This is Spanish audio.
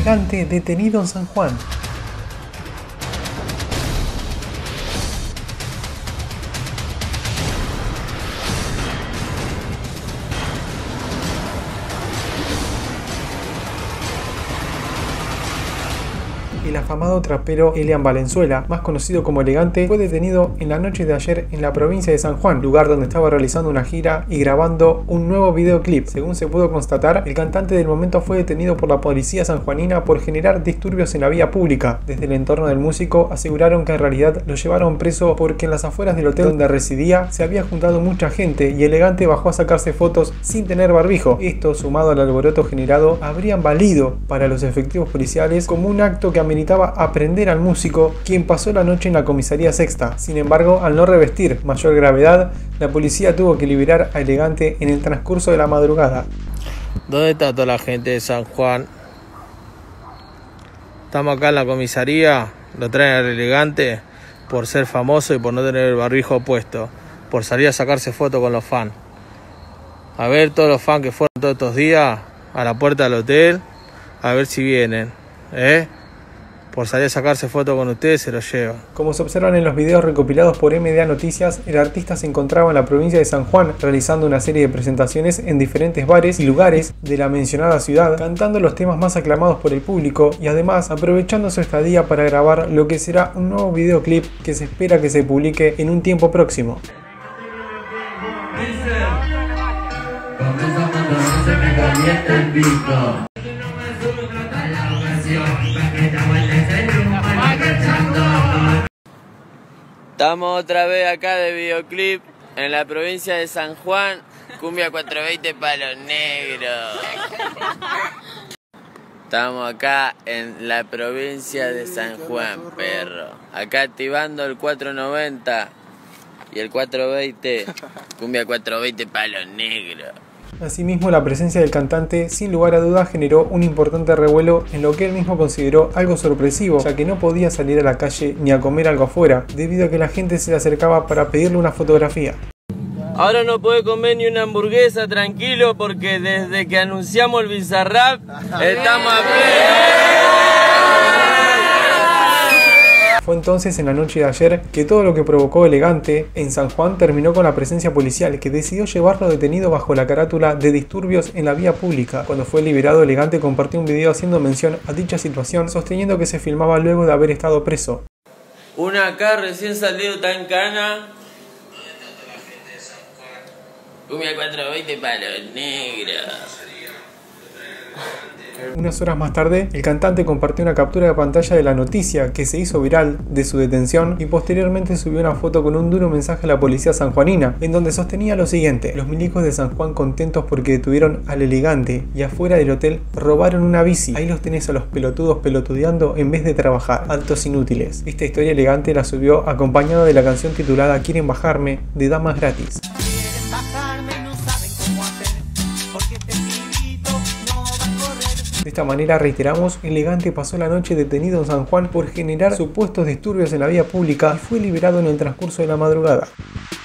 Elegante detenido en San Juan. El afamado trapero Elian Valenzuela, más conocido como Elegante, fue detenido en la noche de ayer en la provincia de San Juan, lugar donde estaba realizando una gira y grabando un nuevo videoclip. Según se pudo constatar, el cantante del momento fue detenido por la policía sanjuanina por generar disturbios en la vía pública. Desde el entorno del músico aseguraron que en realidad lo llevaron preso porque en las afueras del hotel donde residía se había juntado mucha gente y Elegante bajó a sacarse fotos sin tener barbijo. Esto, sumado al alboroto generado, habrían valido para los efectivos policiales como un acto que ameritaba aprender al músico, quien pasó la noche en la comisaría sexta. Sin embargo, al no revestir mayor gravedad, la policía tuvo que liberar a Elegante en el transcurso de la madrugada. ¿Dónde está toda la gente de San Juan? Estamos acá en la comisaría, lo traen al Elegante por ser famoso y por no tener el barbijo puesto, por salir a sacarse fotos con los fans. A ver todos los fans que fueron todos estos días a la puerta del hotel, a ver si vienen, por salir a sacarse fotos con ustedes se lo lleva. Como se observan en los videos recopilados por MDA Noticias, el artista se encontraba en la provincia de San Juan realizando una serie de presentaciones en diferentes bares y lugares de la mencionada ciudad, cantando los temas más aclamados por el público y además aprovechando su estadía para grabar lo que será un nuevo videoclip que se espera que se publique en un tiempo próximo. Estamos otra vez acá de videoclip en la provincia de San Juan, cumbia 420 para los negros. Estamos acá en la provincia de San Juan, perro. Acá activando el 490 y el 420, cumbia 420 para los negros. Asimismo, la presencia del cantante, sin lugar a dudas, generó un importante revuelo en lo que él mismo consideró algo sorpresivo, ya que no podía salir a la calle ni a comer algo afuera, debido a que la gente se le acercaba para pedirle una fotografía. Ahora no puede comer ni una hamburguesa tranquilo porque desde que anunciamos el Bizarrap estamos a pleno. Fue entonces en la noche de ayer que todo lo que provocó Elegante en San Juan terminó con la presencia policial, que decidió llevarlo detenido bajo la carátula de disturbios en la vía pública. Cuando fue liberado, Elegante compartió un video haciendo mención a dicha situación, sosteniendo que se filmaba luego de haber estado preso. Una acá recién salido tan cana. Cumbia 420 para los negros. Unas horas más tarde, el cantante compartió una captura de pantalla de la noticia que se hizo viral de su detención y posteriormente subió una foto con un duro mensaje a la policía sanjuanina, en donde sostenía lo siguiente: los milicos de San Juan contentos porque detuvieron al Elegante y afuera del hotel robaron una bici. Ahí los tenés a los pelotudos pelotudeando en vez de trabajar, altos inútiles. Esta historia Elegante la subió acompañada de la canción titulada Quieren bajarme, de Damas Gratis. De esta manera, reiteramos, Elegante pasó la noche detenido en San Juan por generar supuestos disturbios en la vía pública y fue liberado en el transcurso de la madrugada.